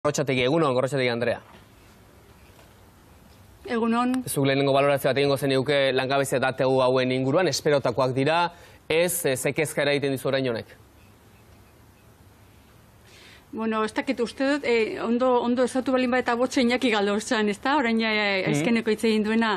Gorrotxategi, egunon, Gorrotxategi Andrea. Egunon. Zuk lehenengo balorazio bat egingo zeneuke langabezia dategu hauen inguruan, esperotakoak dira, ez zekezkara egiten dizu orain honek? Bueno, ez dakit uste dut, ondo ezautu balin bat eta botxe inaki galdo zan, ez da? Orain aizkeneko hitz egin duena,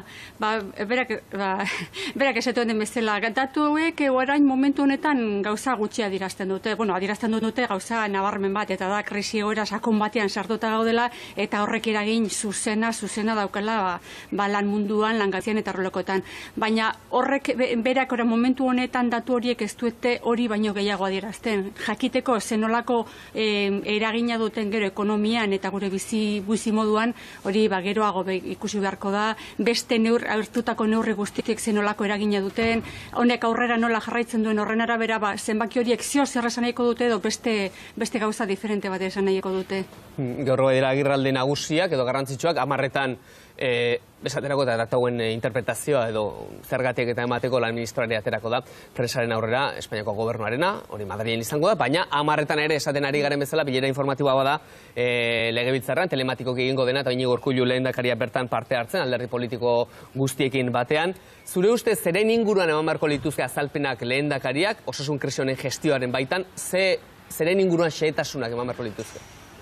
berak esatu den bezala. Datu hauek orain momentu honetan gauza gutxi adierazten dute. Bueno, adierazten dute gauza nabarmen bat, eta da krisi egoera sakon batean sartuta gaudela, eta horrek eragin zuzena daukala lan munduan, langazian eta arlokoetan. Baina horrek berak orain momentu honetan datu horiek ez duete hori baino gehiago adierazten. Jakiteko zenolako eragina duten gero ekonomian eta gure bizi moduan, hori geroago ikusi beharko da, beste hartutako neurri guztiek zenolako eragina duten, honek aurrera nola jarraitzen duen horren arabera, zenbaki horiek zio zer esan nahiko dute edo beste gauza diferente bat esan nahiko dute. Gaur dira agirralde nagusiak edo garrantzitsuak, 10etan esaterako eta datauen interpretazioa edo zergatik eta emateko lan ministroari aterako da presaren aurrera Espainiako gobernuarena, hori Madrilen izango da, baina 10etan ere esaten ari garen bezala bilera informatiboa bada legebiltzarrean, telematikoki egingo dena eta Iñigo Urkullu lehendakaria bertan parte hartzen, alderdi politiko guztiekin batean. Zure ustez zeren inguruan eman beharko lituzke azalpenak lehendakariak, osasun krisi honen gestioaren baitan, zeren inguruan xehetasunak eman beharko lituzke?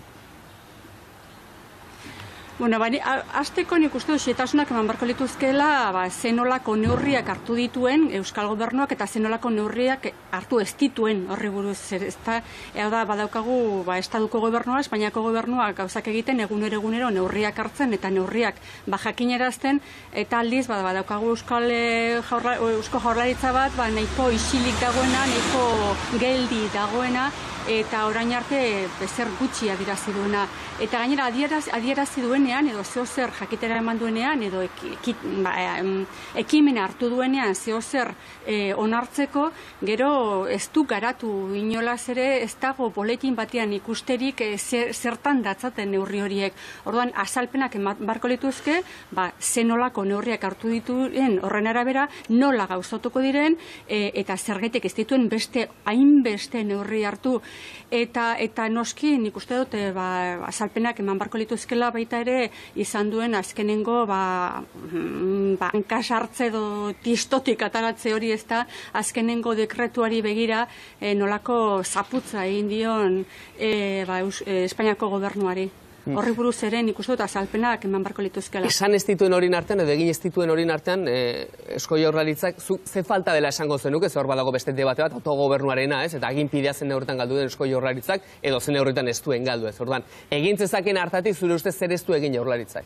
Bueno, hasteko nik uste dut xehetasunak eman beharko lituzkeela zenolako neurriak hartu dituen Euskal Gobernuak eta zenolako neurriak hartu ez dituen horri buruz. Hau da, badaukagu Estatuko gobernua, Espainiako gobernuak gauzak egiten egunero neurriak hartzen eta neurriak jakinarazten, eta aldiz badaukagu Eusko Jaurlaritza bat nahiko isilik dagoena, nahiko geldi dagoena, eta orain arte bezer gutxi adierazi duena. Eta gainera adierazi duenean, edo zeozer jakitera eman duenean, edo ekimena hartu duenean zeozer onartzeko, gero ez du garatu inolaz ere, ez dago boletin batean ikusterik zertan datzaten neurri horiek. Orduan, azalpenak barko lituzke, zenolako neurriak hartu dituen horren arabera, nola gauzatuko diren, eta zergetek ez dituen hainbeste neurri hartu. Eta noski nik uste dut azalpenak eman barko lituzkela baita ere izan duen azkenengo hankasartze edo tistotik ataratze hori, ez da azkenengo dekretuari begira nolako zaputza egin dion Espainiako gobernuari. Horri buruz ere nik uste dut azalpenak eman barko lituzkela. Esan ez dituen horien artean, edo egin ez dituen horien artean, Eusko Jaurlaritzak, ze falta dela esango zenuke, ze hor badago beste debate bat, autogobernuarena, ez? Eta aginpidea zen neurretan galdu den Eusko Jaurlaritzak, edo zen neurretan ez duen galdu ez. Orduan, egin zezaken hartatik, zure ustez zer ez du egin Jaurlaritzak?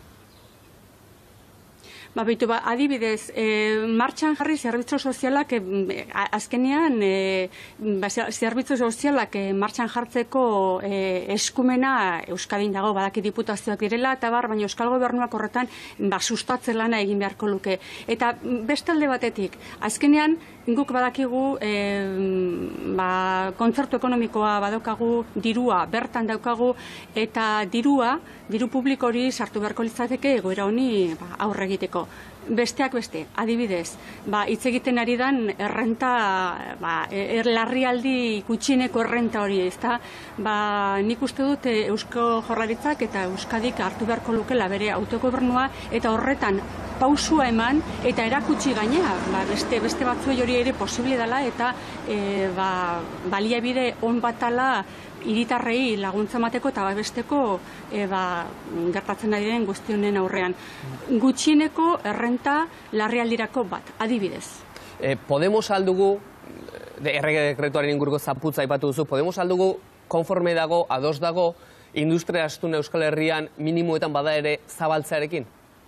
Adibidez, martxan jarri zerbitzu sozialak, azkenean zerbitzu sozialak martxan jartzeko eskumena Euskadin dago, badaki diputazioak direla, eta baina Euskal Gobernuak horretan sustatze lana egin beharko luke. Eta beste alde batetik, azkenean guk badakigu kontzertu ekonomikoa badaukagu, dirua bertan daukagu, eta diru publiko hori sartu beharko litzateke egoera honi aurre egiteko. Besteak beste, adibidez, hitz egiten ari dan errenta, larrialdi gutxieneko errenta hori, ezta? Nik uste dut Eusko Jaurlaritzak eta Euskadik hartu beharko lukela bere autogobernua, eta horretan pausua eman eta erakutsi gainea, beste batzuei hori ere posible dela, eta baliabide on batala hiritarrei laguntza emateko eta babesteko gertatzen ari den guztionen aurrean. Gutxieneko errenta larrialdirako bat, adibidez. Podemos aldugu, errege dekretuaren inguruko zaputza aipatu duzu, Podemos aldugu konforme dago, ados dago, industria astun Euskal Herrian minimoetan bada ere zabaltzearekin?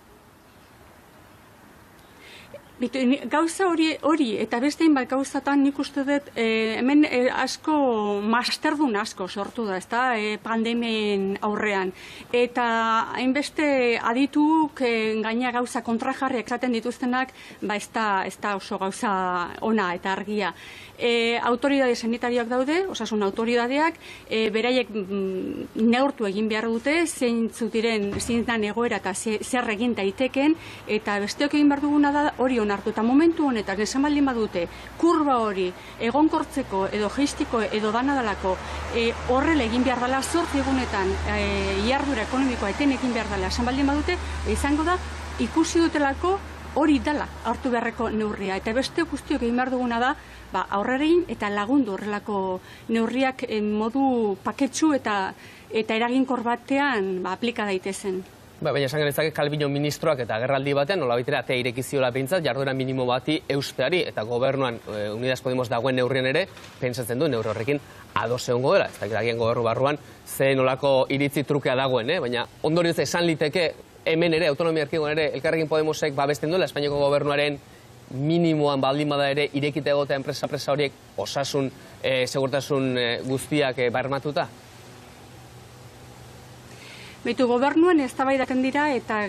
Gauza hori eta beste hainbat gauzatan nik uste dut hemen asko, masterdun asko sortu da, ezta, pandemien aurrean. Eta hainbeste adituk gaina gauza kontrajarriak esaten dituztenak, ez da oso gauza ona eta argia. Autoridade sanitarioak daude, osasun autoridadeak, beraiek neurtu egin behar dute, zein dan egoera eta zer egin daiteken, eta besteok egin behar duguna da hori kontuan hartu, eta momentu honetan esan baldin badute kurba hori egonkortzeko edo jeistiko edo danadalako horrela egin behar dela 8 egunetan iardura ekonomikoa eten egin behar dela esan baldin badute, izango da ikusi dutelako hori dela hartu beharreko neurria. Eta beste guztiok egin behar duguna da aurrera egin eta lagundu horrelako neurriak modu paketsu eta eraginkor batean aplika daitezen. Baina esan genezake Calviño ministroak eta agerraldi batean nola baitera atea irekiziola behintzat jarduera minimo bati eusteari eta gobernuan Unidas Podemos dagoen neurrien ere pentsatzen du neurri horrekin ados egongo dela. Ez dakit gobernu barruan ze nolako iritzi trukea dagoen, baina ondorioz esan liteke hemen ere, autonomia erkidegoan ere, Elkarrekin Podemosek babesten duela Espainiako gobernuaren minimoan baldin bada ere irekita egotea enpresa horiek osasun, segurtasun guztiak bermatuta? Beitu, gobernuan eztabaidatzen dira eta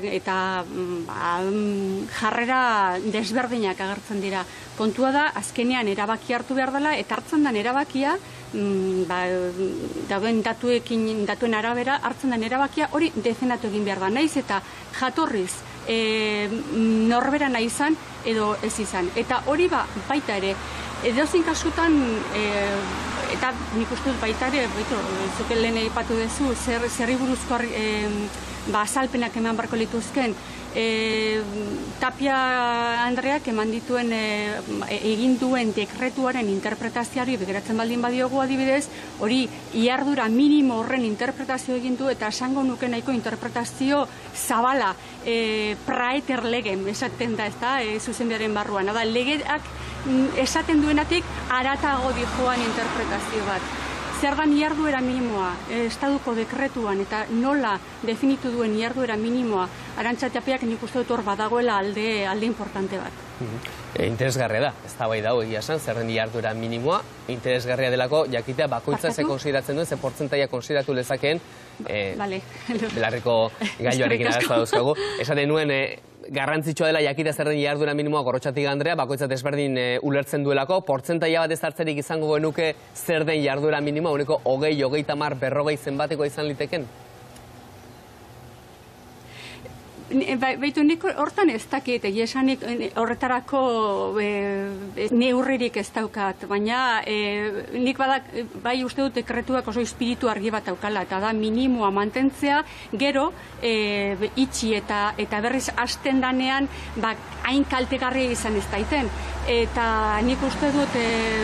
jarrera desberdinak agertzen dira. Kontua da, azkenean erabaki hartu behar dela, eta hartzen den erabakia, dauden datuen arabera, hartzen den erabakia hori defendatu egin behar da. Naiz eta jatorriz norbera nahi izan edo ez izan. Eta hori baita ere, edozein kasutan, eta nik uste dut baita ere, zuke lehen aipatu duzu, zerri buruzko azalpenak eman barko lituzken, Tapia Andreak eman dituen egin duen dekretuaren interpretazioari begiratzen baldin badiogu adibidez, hori iardura minimo horren interpretazio egin du eta esango nuke nahiko interpretazio zabala praeter legem esaten da, ezta, zuzenbidearen barruan. Hada, legeak esaten duenatik haratago dijoan interpretazio bat. Zer da iarduera minimoa, estaduko dekretuan eta nola definitu duen iarduera minimoa, Arantxa Tapiak nik uste dut hor badagoela alde importante bat. Interesgarria da, ez da bai dago egia esan, zer den iarduera minimoa, interesgarria delako jakitea bakoitza ze konsideratzen duen, ze portzentaia konsideratu lezakeen, belarriko gailoarekin arazoa dauzkagu. Esaten nuen, garrantzitsua dela jakitea zer den iardura minimoa Gorrotxategi Andrea, bakoitza desberdin ulertzen duelako, portzentaia bat ezartzerik izango genuke zer den iardura minimoa, uneko 20, 30, 40 zenbateko izan liteken? Baitu, nik hortan ez dakit, esanik horretarako neurririk ez daukat, baina nik bai uste dut dekretuak oso espiritu argi bat daukala, eta da minimoa mantentzea, gero itxi eta berriz hasten danean hain kaltegarria izan ez daiten. Eta nik uste dut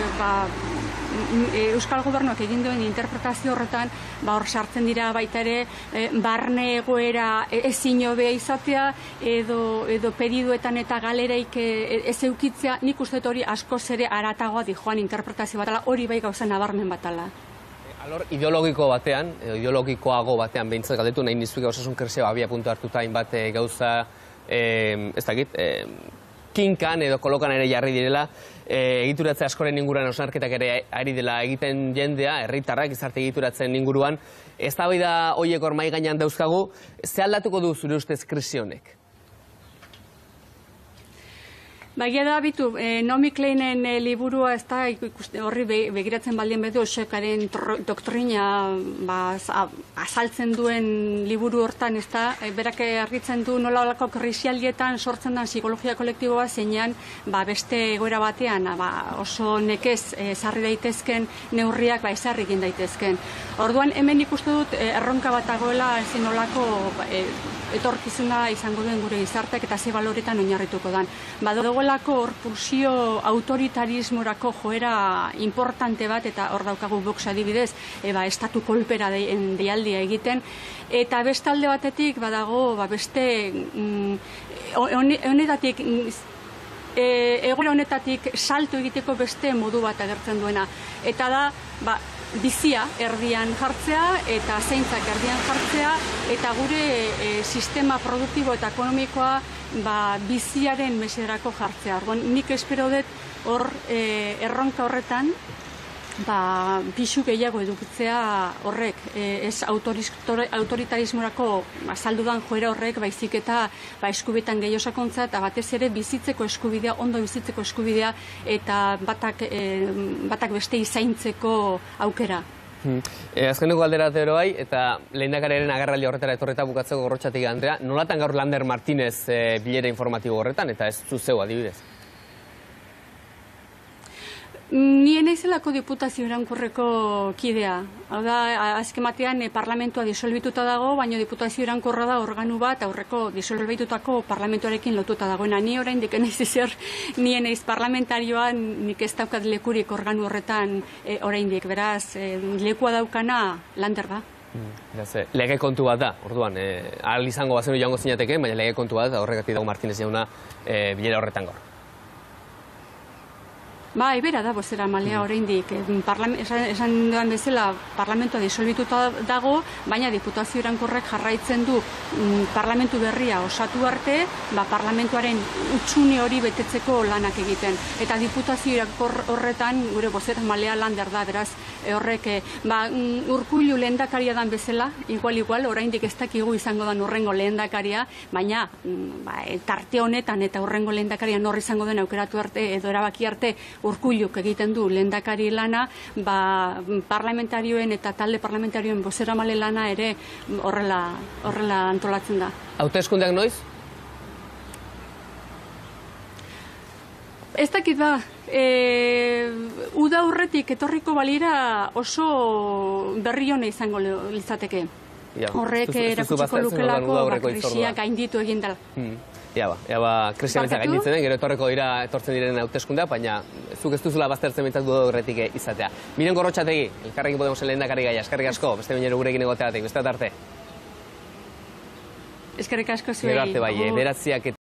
Euskal Gobernuak egin duen interpretazio horretan, hor sartzen dira baita ere, barne egoera ezin hobea izatea, edo pediduetan eta galeraik ez eukitzea, nik uste hori askoz ere haratagoa dijoan interpretazio batala, hori bai gauza nabarmen batala. Alor, ideologiko batean, ideologikoago batean behintzat galdetu nahi nizuke osasun krisia abia puntu hartuta hainbat gauza, ez dakit, kinkan edo kolokan ere jarri direla, egituratze askoren inguruan osnarketak ere ari dela egiten jendea, herritarrak gizarte egituratzen inguruan. Eztabaida horiek hor mahai gainean dauzkagu, ze aldatuko du zure ustez krisi honek? Baina da, bitu, Naomi Kleinen liburua ez da, horri begiratzen baldien bedu, Oshekaren doktrina azaltzen duen liburu hortan, ez da, berak argitzen du nola olako krisialdietan sortzen den psikologia kolektiboa zeinan beste egoera batean oso nekez sarri daitezken neurriak ezarri egin daitezken. Orduan, hemen ikustu dut erronka bat dagoela ezin olako etorkizuna izango duen gure gizarteak eta ze baloretan oinarrituko dan. Dagoelako hor pulsio autoritarismorako joera importante bat, eta hor daukagu Vox adibidez, estatu kolpera deialdia egiten, eta beste alde batetik badago beste honetatik egoera honetatik salto egiteko beste modu bat agertzen duena, eta da bizia erdian jartzea eta zaintzak erdian jartzea eta gure sistema produktibo eta ekonomikoa biziaren mesederako jartzea. Nik espero dut hor erronka horretan pisu gehiago edukitzea horrek, ez autoritarismorako azaldudan joera horrek, baizik eta eskubidetan gehiago sakontza, eta batez ere bizitzeko eskubidea, ondo bizitzeko eskubidea, eta batak beste izaintzeko aukera. Azkeneko galdera ero bai, eta lehendakariaren agerraldi horretara etorreta bukatzeko Gorrotxategi Andrea, nolatan gaur Lander Martínez bilera informatibo horretan, eta ez zuzeu adibidez? Ni naizelako diputazio iraunkorreko kidea. Hau da, azken batean parlamentua disolbituta dago, baina diputazio iraunkorra da organu bat aurreko disolbitutako parlamentuarekin lotuta dagoena. Ni oraindik naiz ezer, ni naiz parlamentarioa, nik ez daukat lekurik organu horretan oraindik. Beraz, lekua daukana Lander da. Lege kontu bat da, orduan, ahal izango bazenu joango zinateke, baina lege kontu bat da, horregatik dago Martínez jauna bilera horretan gaur. Bai, bera da bozera malea oraindik. Esan duan bezala, parlamentua disolbituta dago, baina diputazio iraunkorrek jarraitzen du parlamentu berria osatu arte, parlamentuaren utxune hori betetzeko lanak egiten. Eta diputazio iraunkor horretan, gure bozera malea Lander da, beraz, horrek, Urkullu lehendakaria dan bezala, igual, oraindik ez dakigu izango dan urrengo lehendakaria, baina tarte honetan eta urrengo lehendakaria nor izango den aukeratu arte edo erabaki arte Urkulluk egiten du lehendakari lana, parlamentarioen eta talde parlamentarioen bozeramale lana ere horrela antolatzen da. Hauteskundeak noiz? Ez dakit ba, uda aurretik etorriko balira oso berri hona izango litzateke. Horrek erakutsiko lukelako krisia gainditu egin dela. Krisia bentzak gainditzen den, gero etortzen diren hauteskundeak, baina zuk ez duzula baztertzen bintzat uda aurretik izatea. Miren Gorrotxategi, Elkarrekin Podemosen lehendakari gaia, eskerrik asko, beste binero gurekin egoteatik, beste arte. Eskerrik asko zuei. Gero arte bai, 9